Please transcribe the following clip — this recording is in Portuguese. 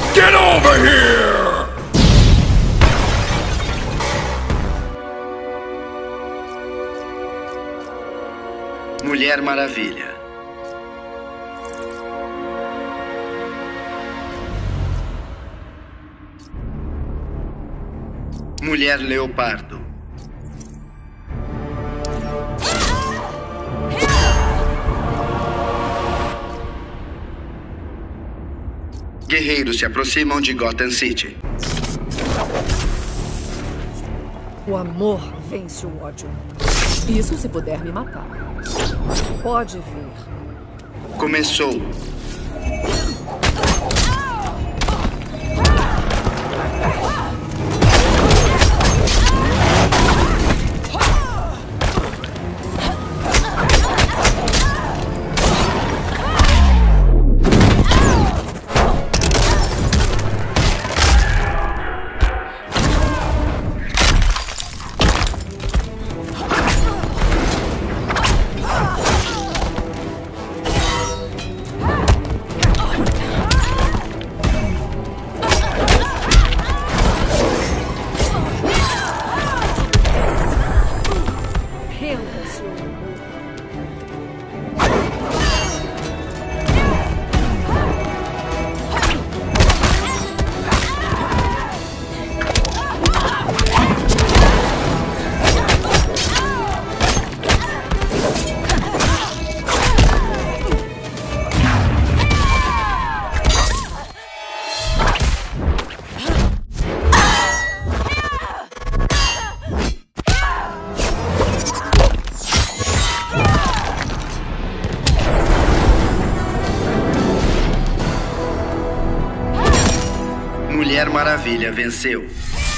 Get over here! Mulher-Maravilha. Mulher-Leopardo. Guerreiros se aproximam de Gotham City. O amor vence o ódio. Isso se puder me matar. Pode vir. Começou. Mulher-Maravilha venceu.